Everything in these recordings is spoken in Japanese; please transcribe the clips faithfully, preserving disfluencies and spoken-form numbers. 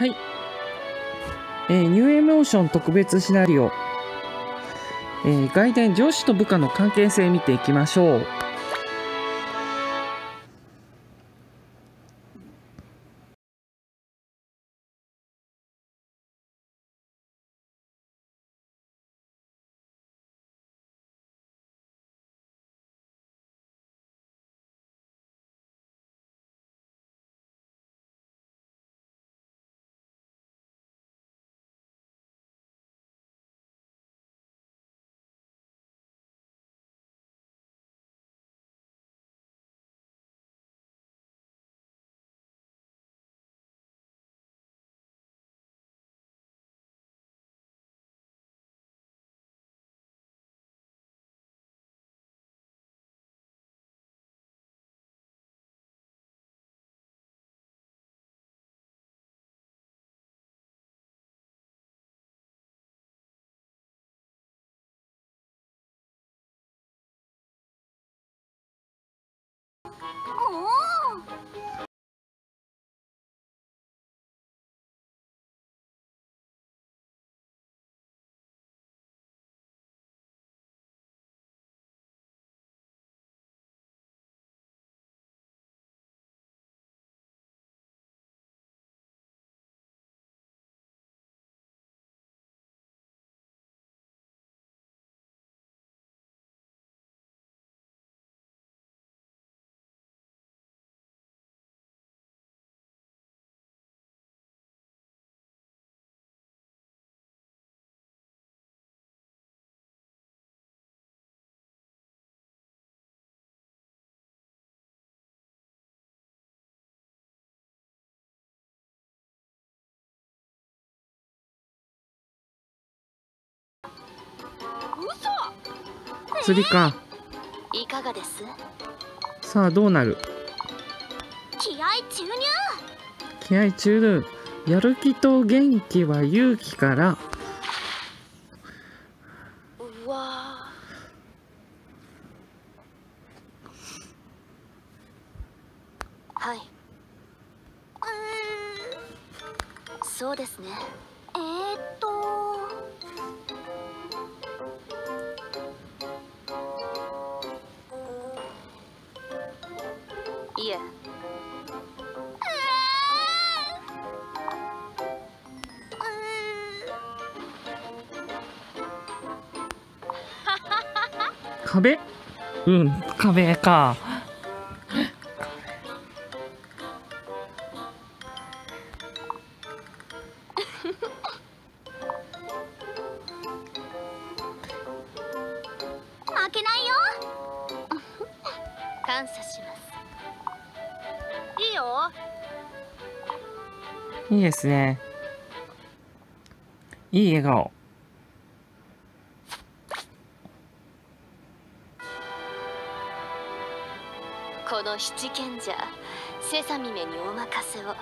はい、えー、ニューエモーション特別シナリオ、えー、外伝上司と部下の関係性見ていきましょう。釣りか。 いかがです？ さあどうなる。 気合注入。 気合注入。やる気と元気は勇気から。 うわはい。うーん、そうですね。えー、っといえ。 壁。うん、壁か。 負けないよ。感謝します。いいよ。 いいですね。いい笑顔。 この七賢者セサミメにお任せを。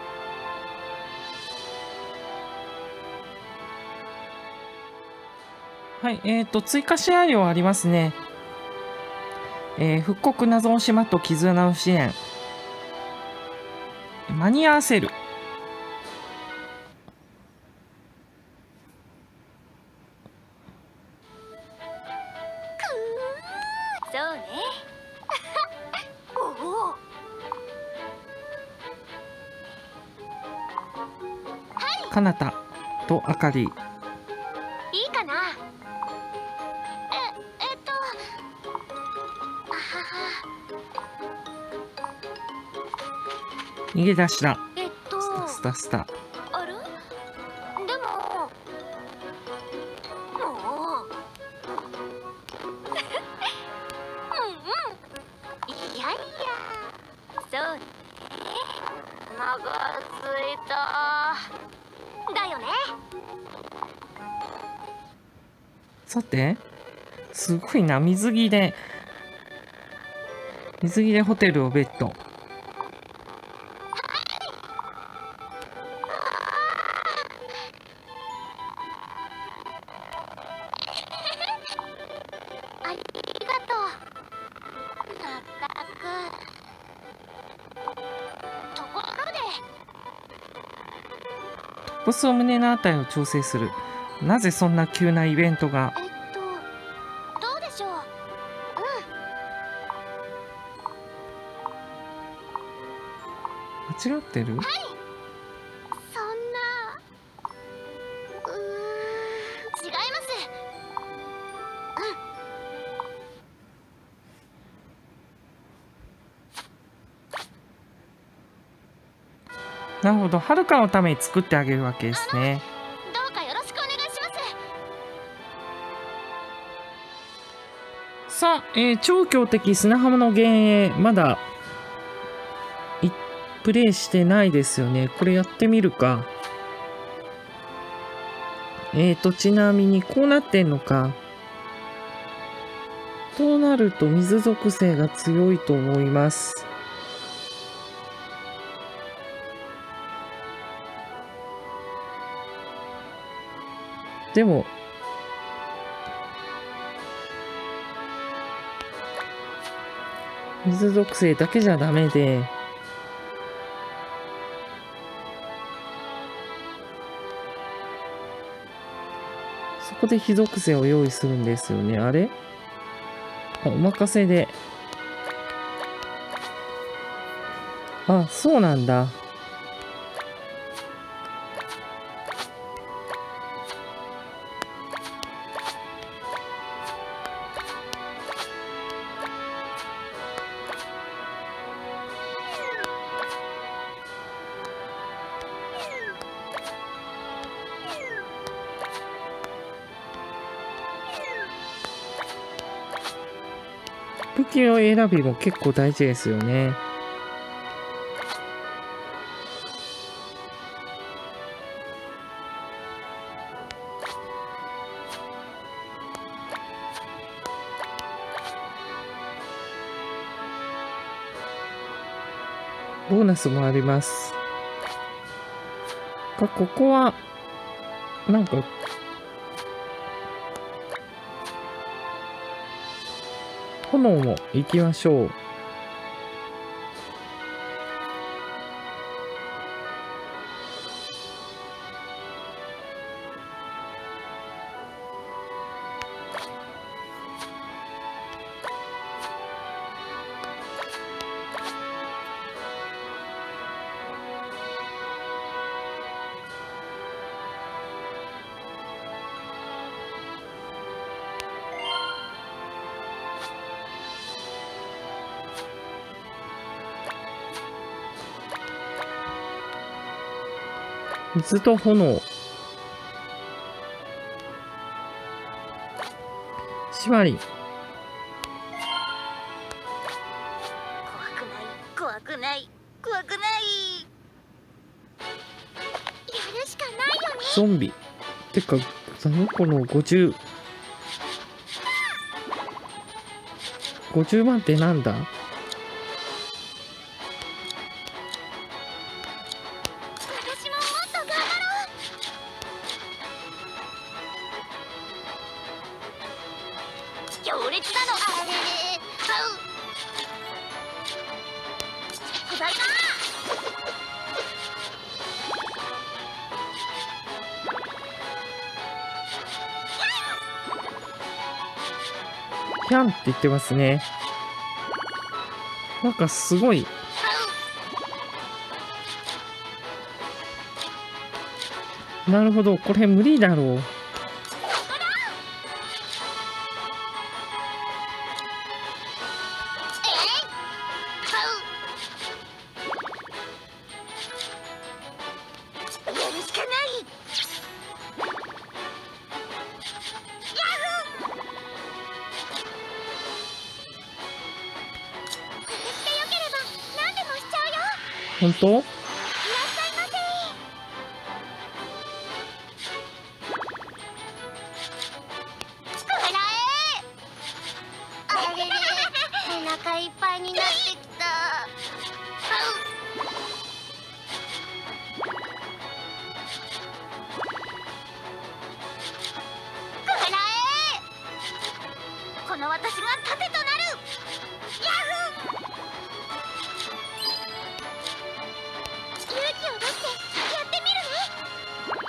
はい、えっ、ー、と追加シナリオありますね。えー、復刻謎の島と絆の試練、間に合わせる。 そうね。おお。はい。 かなたとあかり。 いいかな。え、えっと。あはは。 逃げ出した。 えっと。 スタスタスタ。 ある？でも。もう。いやいや、そうね。お腹すいた。だよね。 さて、すごいな。水着で水着でホテルをベッド。 ありがとう。まったく。ところで、 ボスを胸の値を調整する。なぜそんな急なイベントが。 えっとどうでしょう。 間違ってる？ うん、はい。そんな、うーん、違います。 なるほど、はるかのために作ってあげるわけですね。 どうかよろしくお願いします。 さあ、えー超強敵砂浜の幻影、まだいプレイしてないですよね。これやってみるか。えーと、ちなみにこうなってんのか。となると水属性が強いと思います。でも、水属性だけじゃダメで、そこで火属性を用意するんですよね。あれ？あ、お任せで。あ、そうなんだ。武器の選びも結構大事ですよね。ボーナスもあります。か、ここは、なんか、炎も行きましょう。水と炎。縛り。 怖くない、怖くない、怖くない。やるしかないよね。 ゾンビ。てか、何このごじゅう。ごじゅうまんってなんだ？ 私ももっと頑張ろう。強烈なの。あれれ、あう。チェックだな。 キャンって言ってますね。なんかすごい。なるほど、これ無理だろう。本当？ いらっしゃいませ。くらえ。あれれ、お腹いっぱいになってきた。くらえ。この私が盾となる。ヤフー。勇気を出してやってみるね。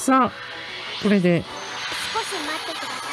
さあこれで少し待ってください。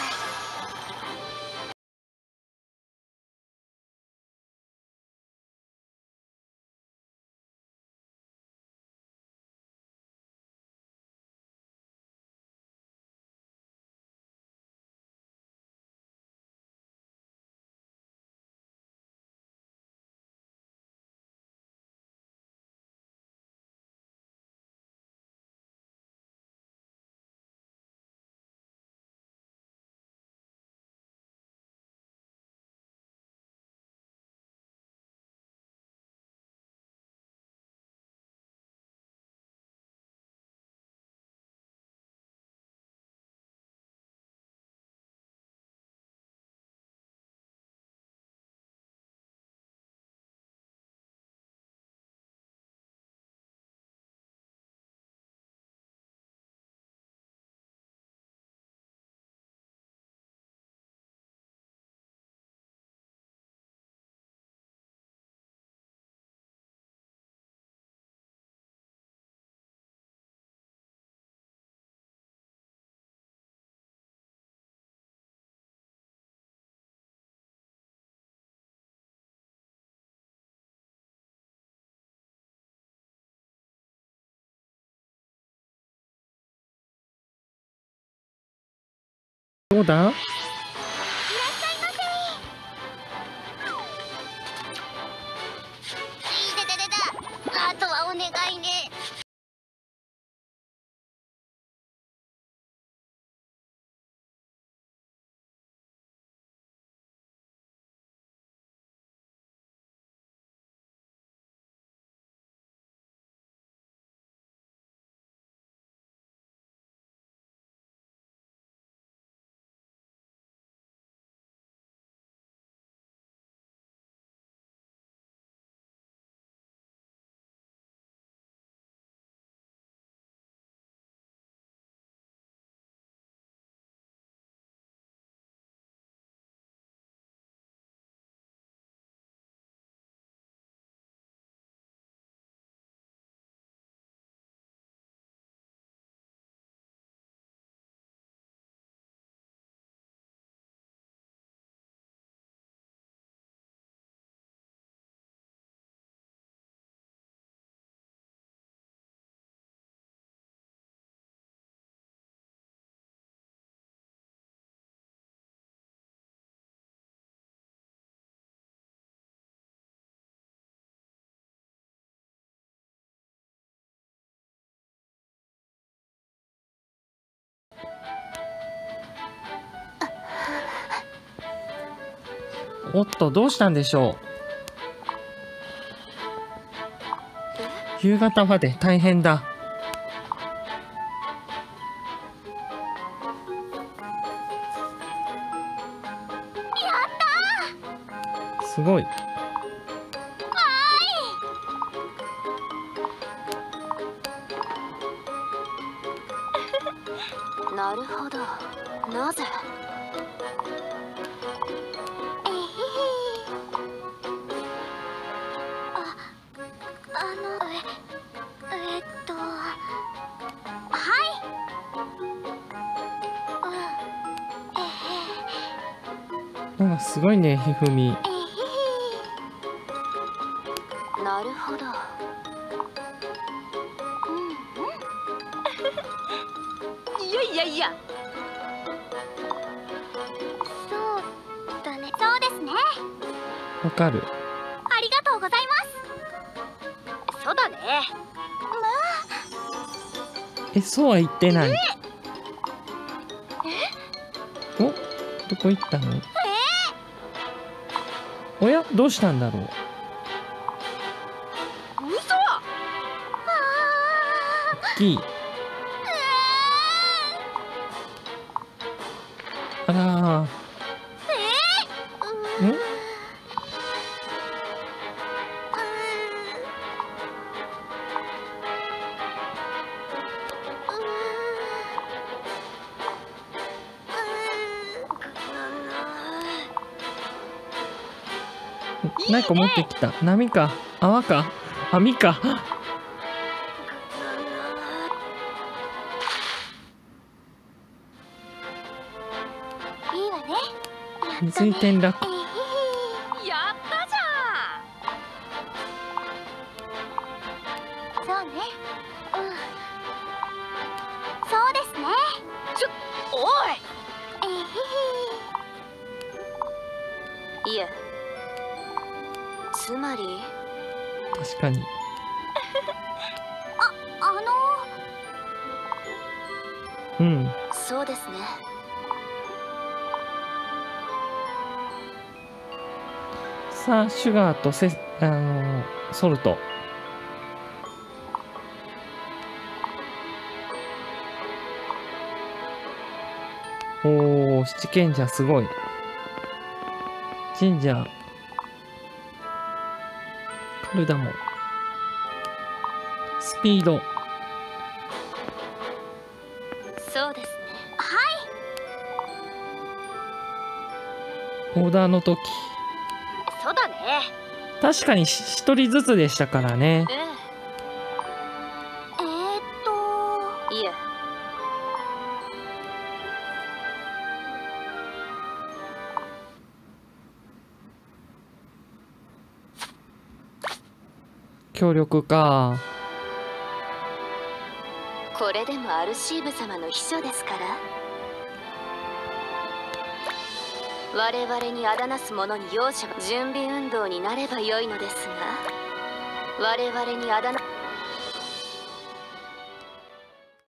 どうだ？ いらっしゃいませ。いてててた。あとはお願いね。 おっとどうしたんでしょう。夕方まで大変だ。すごい。 なるほど。なぜ？えへへ。あ、あの、え、えっと、はい。うん。えへ。 なんかすごいね、ひふみ。 えへへ。なるほど。うんうん。いやいやいや。そうだね。そうですね。 わかる。 ありがとうございます。そうだね。 え、そうは言ってない。お、どこ行ったの？おや、どうしたんだろう。 嘘。 大きい。あらー。ん？何か持ってきた。波か泡か網か。 ね。 水に転落。 えへへ、やったじゃん。そうね。うん。そうですね。ちょ、おい。えへへ。いえ。つまり。 確かに。 あ、あの。 うん。 そうですね。 さあ、シュガーとセ、あのー、ソルト。おお、七賢者すごい。神社。カルダモン。スピード。 そうですね。はい。 オーダーの時。 そうだね。 確かに一人ずつでしたからね。 ええ。えー、っと。いえ。 協力か。 これでもアルシーブ様の秘書ですから。我々にあだなす者に容赦は準備運動になればよいのですが、我々にあだな